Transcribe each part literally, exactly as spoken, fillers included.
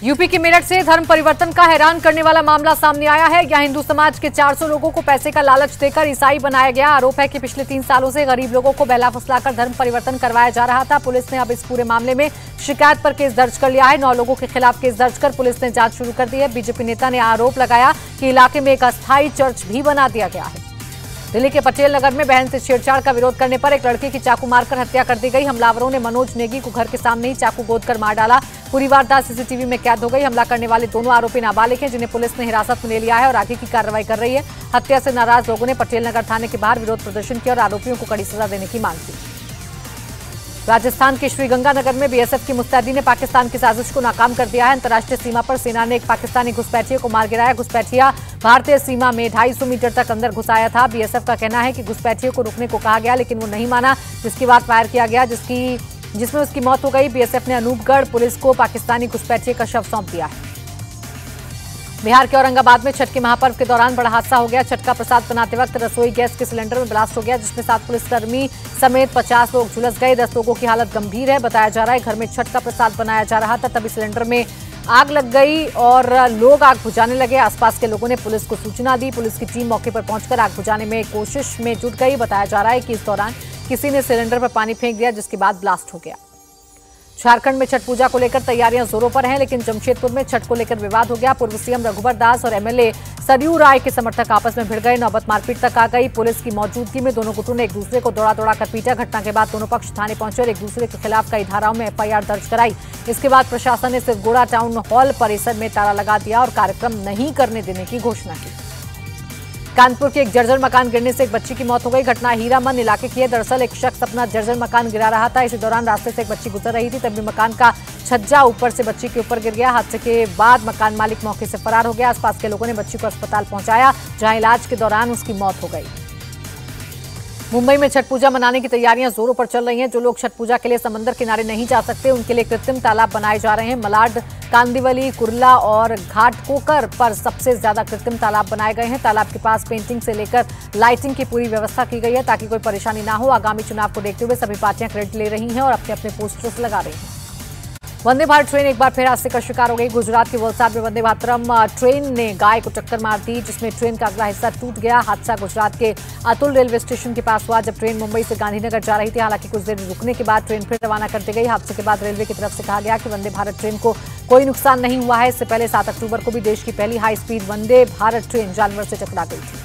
UP के मेरठ से धर्म परिवर्तन का हैरान करने वाला मामला सामने आया है। यहां हिंदू समाज के चार सौ लोगों को पैसे का लालच देकर ईसाई बनाया गया। आरोप है कि पिछले तीन सालों से गरीब लोगों को बहला फुसलाकर धर्म परिवर्तन करवाया जा रहा था। पुलिस ने अब इस पूरे मामले में शिकायत पर केस दर्ज कर लिया है। नौ लोगों के खिलाफ केस दर्ज कर पुलिस ने जांच शुरू कर दी है। बीजेपी नेता ने आरोप लगाया कि इलाके में एक अस्थायी चर्च भी बना दिया गया है। दिल्ली के पटेल नगर में बहन से छेड़छाड़ का विरोध करने पर एक लड़के की चाकू मारकर हत्या कर दी गई। हमलावरों ने मनोज नेगी को घर के सामने ही चाकू गोदकर मार डाला। पूरी वारदात सीसीटीवी में कैद हो गई। हमला करने वाले दोनों आरोपी नाबालिग हैं, जिन्हें पुलिस ने हिरासत में ले लिया है और आगे की कार्रवाई कर रही है। हत्या से नाराज लोगों ने पटेल नगर थाने के बाहर विरोध प्रदर्शन किया और आरोपियों को कड़ी सजा देने की मांग की। राजस्थान के श्रीगंगानगर में बीएसएफ की मुस्तैदी ने पाकिस्तान की साजिश को नाकाम कर दिया है। अंतर्राष्ट्रीय सीमा पर सेना ने एक पाकिस्तानी घुसपैठिए को मार गिराया। घुसपैठिया भारतीय सीमा में ढाई सौ मीटर तक अंदर घुस आया था। बीएसएफ का कहना है कि घुसपैठिए को रुकने को कहा गया, लेकिन वो नहीं माना, जिसके बाद फायर किया गया, जिसकी जिसमें उसकी मौत हो गई। बीएसएफ ने अनूपगढ़ पुलिस को पाकिस्तानी घुसपैठिए का शव सौंप दिया है। बिहार के औरंगाबाद में छठ के महापर्व के दौरान बड़ा हादसा हो गया। छठ का प्रसाद बनाते वक्त रसोई गैस के सिलेंडर में ब्लास्ट हो गया, जिसमें सात पुलिसकर्मी समेत पचास लोग झुलस गए। दस लोगों की हालत गंभीर है। बताया जा रहा है घर में छठ का प्रसाद बनाया जा रहा था, तभी सिलेंडर में आग लग गई और लोग आग बुझाने लगे। आसपास के लोगों ने पुलिस को सूचना दी। पुलिस की टीम मौके पर पहुंचकर आग बुझाने में कोशिश में जुट गई। बताया जा रहा है कि इस दौरान किसी ने सिलेंडर पर पानी फेंक दिया, जिसके बाद ब्लास्ट हो गया। झारखंड में छठ पूजा को लेकर तैयारियां जोरों पर हैं, लेकिन जमशेदपुर में छठ को लेकर विवाद हो गया। पूर्व सीएम रघुवर दास और एमएलए सरयू राय के समर्थक आपस में भिड़ गए। नौबत मारपीट तक आ गई। पुलिस की मौजूदगी में दोनों गुटों ने एक दूसरे को दौड़ा दौड़ा कर पीटा। घटना के बाद दोनों पक्ष थाने पहुंचे और एक दूसरे के खिलाफ कई धाराओं में एफआईआर दर्ज कराई। इसके बाद प्रशासन ने सिरगोड़ा टाउन हॉल परिसर में ताला लगा दिया और कार्यक्रम नहीं करने देने की घोषणा की। कानपुर के एक जर्जर मकान गिरने से एक बच्ची की मौत हो गई। घटना हीरामन इलाके की है। दरअसल एक शख्स अपना जर्जर मकान गिरा रहा था। इसी दौरान रास्ते से एक बच्ची गुजर रही थी, तभी मकान का छज्जा ऊपर से बच्ची के ऊपर गिर गया। हादसे के बाद मकान मालिक मौके से फरार हो गया। आसपास के लोगों ने बच्ची को अस्पताल पहुंचाया, जहां इलाज के दौरान उसकी मौत हो गई। मुंबई में छठ पूजा मनाने की तैयारियां जोरों पर चल रही हैं। जो लोग छठ पूजा के लिए समंदर किनारे नहीं जा सकते, उनके लिए कृत्रिम तालाब बनाए जा रहे हैं। मलाड, कांदिवली, कुर्ला और घाटकोकर पर सबसे ज्यादा कृत्रिम तालाब बनाए गए हैं। तालाब के पास पेंटिंग से लेकर लाइटिंग की पूरी व्यवस्था की गई है, ताकि कोई परेशानी ना हो। आगामी चुनाव को देखते हुए सभी पार्टियां क्रेडिट ले रही हैं और अपने अपने पोस्टर्स लगा रही हैं। वंदे भारत ट्रेन एक बार फिर हादसे का शिकार हो गई। गुजरात के वलसाड में वंदे भारतम ट्रेन ने गाय को टक्कर मार दी, जिसमें ट्रेन का अगला हिस्सा टूट गया। हादसा गुजरात के अतुल रेलवे स्टेशन के पास हुआ, जब ट्रेन मुंबई से गांधीनगर जा रही थी। हालांकि कुछ देर रुकने के बाद ट्रेन फिर रवाना कर दी गई। हादसे के बाद रेलवे की तरफ से कहा गया कि वंदे भारत ट्रेन को कोई नुकसान नहीं हुआ है। इससे पहले सात अक्टूबर को भी देश की पहली high speed Vande Bharat train जानवर से टकरा गई थी।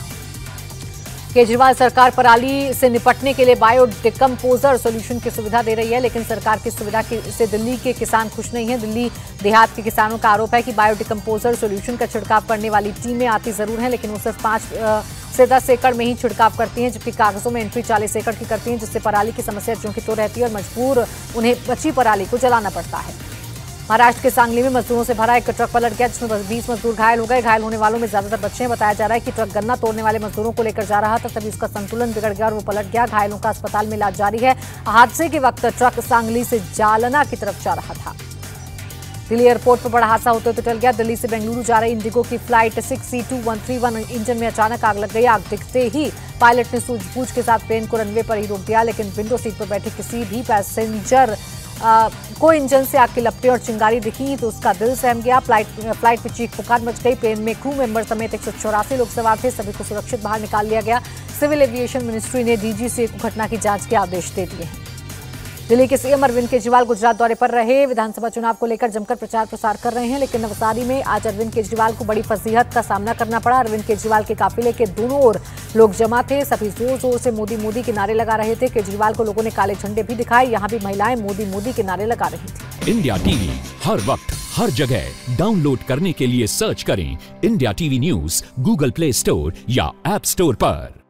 केजरीवाल सरकार पराली से निपटने के लिए बायो डिकम्पोजर सोल्यूशन की सुविधा दे रही है, लेकिन सरकार की सुविधा से दिल्ली के किसान खुश नहीं है। दिल्ली देहात के किसानों का आरोप है कि बायो डिकम्पोजर सोल्यूशन का छिड़काव करने वाली टीमें आती जरूर हैं, लेकिन वो सिर्फ पांच से दस एकड़ में ही छिड़काव करती हैं, जबकि कागजों में एंट्री चालीस एकड़ की करती हैं, जिससे पराली की समस्या ज्यों की त्यों रहती है और मजबूर उन्हें बची पराली को जलाना पड़ता है। महाराष्ट्र के सांगली में मजदूरों से भरा एक ट्रक पलट गया, जिसमें बीस मजदूर घायल हो गए। घायल होने वालों में ज्यादातर बच्चे हैं। बताया जा रहा है कि ट्रक गन्ना तोड़ने वाले मजदूरों को लेकर जा रहा था, तभी उसका संतुलन बिगड़ गया और वो पलट गया। घायलों का अस्पताल में इलाज जारी है। हादसे के वक्त ट्रक सांगली से जालना की तरफ जा रहा था। दिल्ली एयरपोर्ट पर बड़ा हादसा होते हुए टल गया। दिल्ली से बेंगलुरु जा रही इंडिगो की flight six C two one three one engine में अचानक आग लग गई। आग दिखते ही पायलट ने सूझबूझ के साथ प्लेन को रनवे पर ही रोक दिया, लेकिन विंडो सीट पर बैठे किसी भी पैसेंजर आ, को इंजन से आग की लपटें और चिंगारी दिखी तो उसका दिल सहम गया। फ्लाइट फ्लाइट में चीख पुकार मच गई। प्लेन में क्रू मेंबर समेत एक सौ चौरासी लोग सवार थे। सभी को सुरक्षित बाहर निकाल लिया गया। सिविल एविएशन मिनिस्ट्री ने डीजीसी को घटना की जांच के आदेश दे दिए हैं। दिल्ली के सीएम अरविंद केजरीवाल गुजरात दौरे पर रहे। विधानसभा चुनाव को लेकर जमकर प्रचार प्रसार कर रहे हैं, लेकिन नवसारी में आज अरविंद केजरीवाल को बड़ी फजीहत का सामना करना पड़ा। अरविंद केजरीवाल के काफिले के दोनों ओर लोग जमा थे। सभी जोर जोर से मोदी मोदी के नारे लगा रहे थे। केजरीवाल को लोगों ने काले झंडे भी दिखाए। यहाँ भी महिलाएं मोदी मोदी के नारे लगा रही थी। इंडिया टीवी हर वक्त हर जगह डाउनलोड करने के लिए सर्च करें India TV news Google Play Store या ऐप स्टोर पर।